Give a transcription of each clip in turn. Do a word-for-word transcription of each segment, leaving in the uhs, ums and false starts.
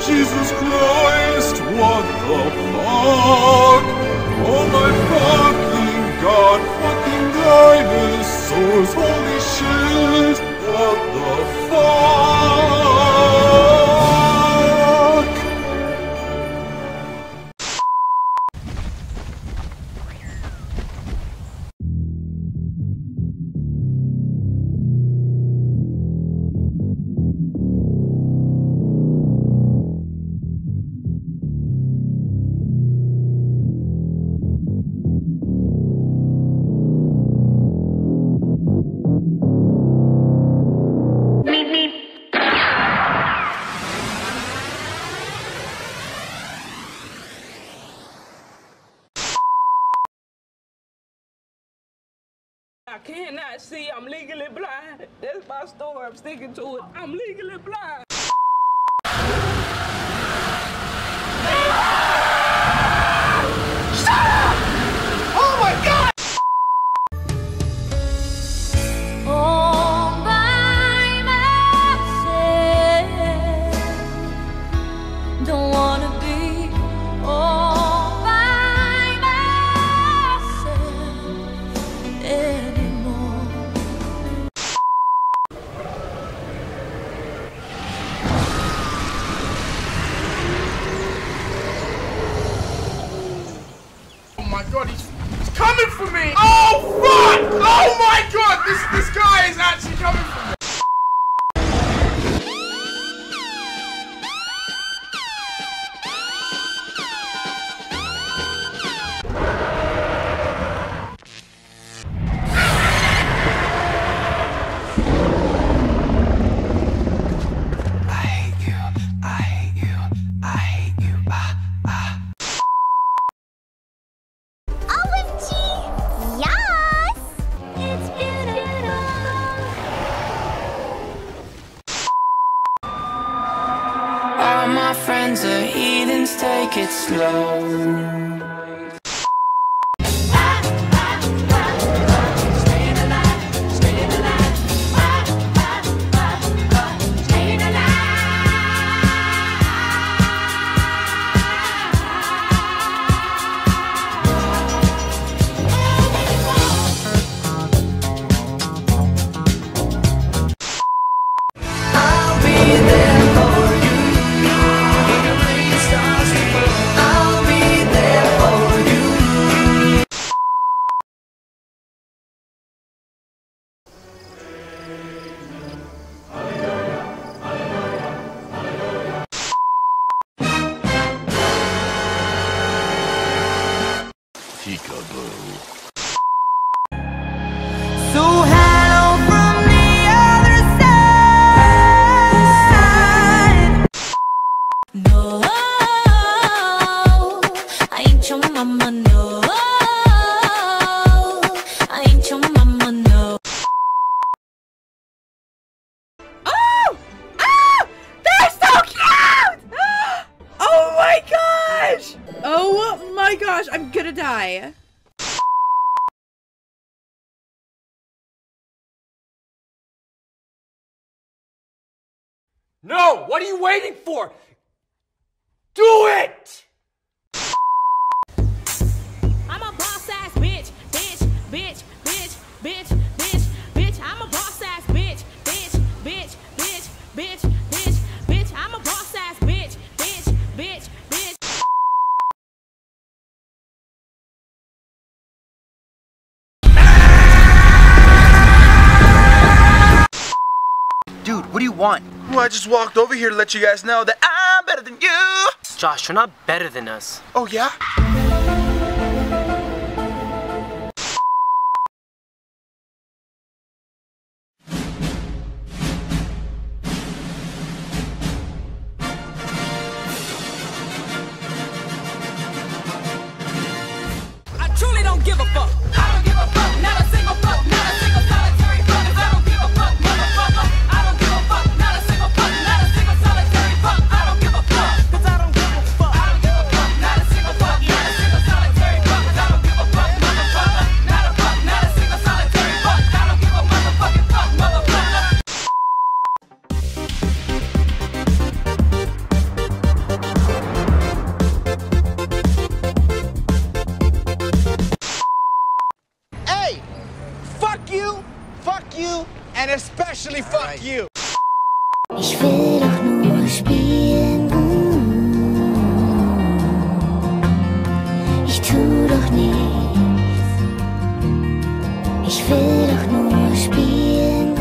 Jesus Christ, what the fuck? Oh my fucking god, fucking dinosaurs, holy shit, what the fuck? I cannot see. I'm legally blind. That's my story. I'm sticking to it. I'm legally blind. Shut up! Oh my God! All by myself. Don't wanna be all by myself anymore. Oh my God, he's, he's coming for me! Oh fuck! Oh my God, this this guy is actually coming for me! All my friends are heathens, take it slow. So hello from the other side. No, I ain't your mama, no. I ain't your mama, no. Oh! Oh! They're so cute! Oh my gosh! Oh my gosh, I'm gonna die. No! What are you waiting for? Do it! I'm a boss ass bitch, bitch, bitch, bitch, bitch, bitch, bitch. I'm a boss ass bitch, bitch, bitch, bitch, bitch, bitch, bitch. I'm a boss ass bitch, bitch, bitch, bitch. Dude, what do you want? Well, I just walked over here to let you guys know that I'm better than you! Josh, you're not better than us. Oh yeah? I truly don't give a fuck. I don't give a fuck. Not a single fuck. Not a single solitary fuck. 'Cause I don't give a fuck, motherfucker. I don't give a fuck. Not a single fuck. Not a single solitary fuck. I don't give a fuck. 'Cause I don't give a fuck. I don't give a fuck. Not a single fuck. Not a single fuck you, fuck you, and especially fuck right. you. Ich will doch nur spielen. Ich tu doch nichts. Ich will doch nur spielen.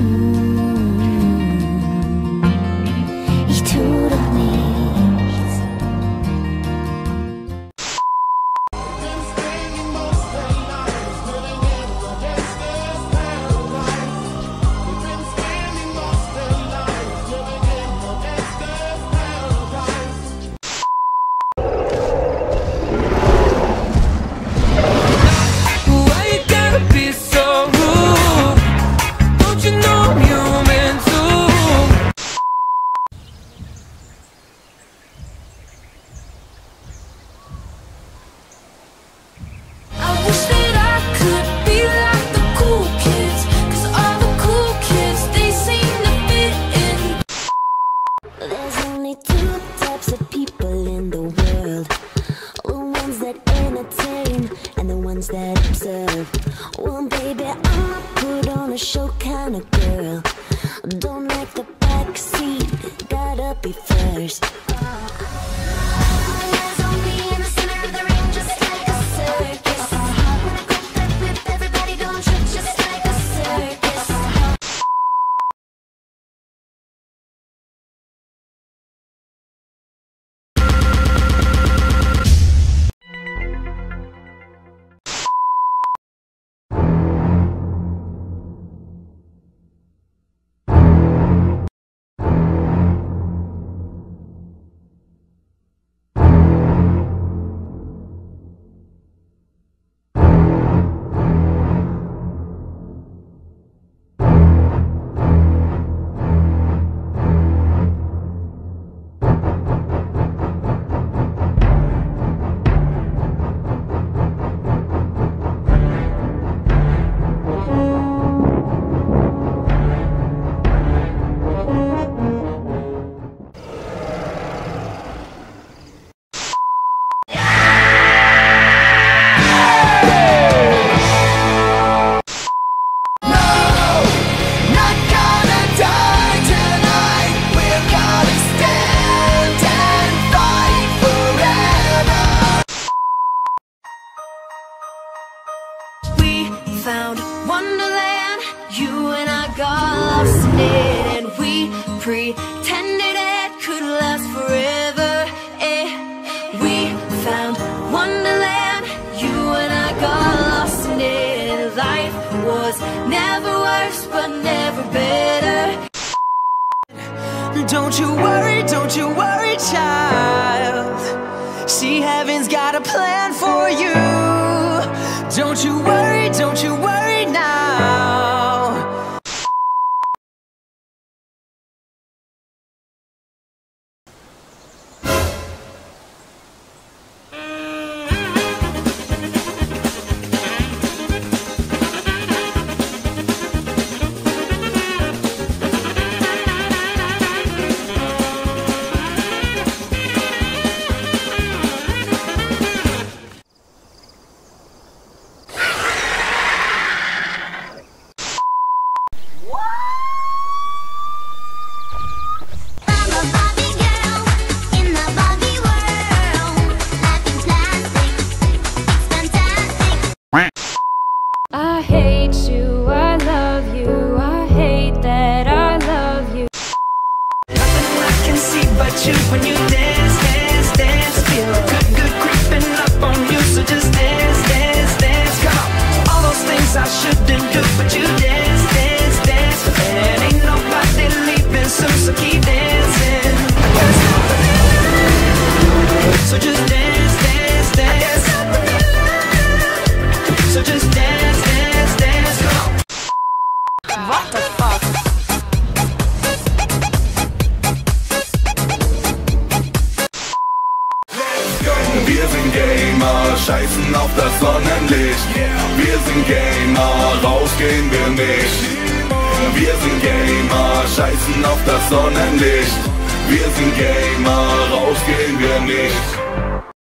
Ich tu doch nichts. That observe. Well, baby, I'm a put on a show kind of girl. Don't like the back seat, gotta be first. Eyes on me in the center of the ring, just like a circus. When I grip that whip, everybody gon' trip, just like a circus. Found Wonderland, you and I got lost in it, and we pretended it could last forever. Eh. We found Wonderland, you and I got lost in it. Life was never worse, but never better. Don't you worry, don't you worry, child. See, heaven's got a plan for you. Don't you worry, don't you worry now. I hate you, I love you, I hate that I love you. Nothing I can see but you when you dance, dance, dance. Feel good, good creeping up on you, so just dance, dance, dance. Come on, all those things I shouldn't do, but you dance, dance, dance. And ain't nobody leaving soon, so keep dancing. So just dance, dance, dance. So just dance, dance, dance. Come on. What the fuck? Wir sind Gamer, scheißen auf das Sonnenlicht. Wir sind Gamer, rausgehen wir nicht. Wir sind Gamer, scheißen auf das Sonnenlicht. Wir sind Gamer, rausgehen wir nicht.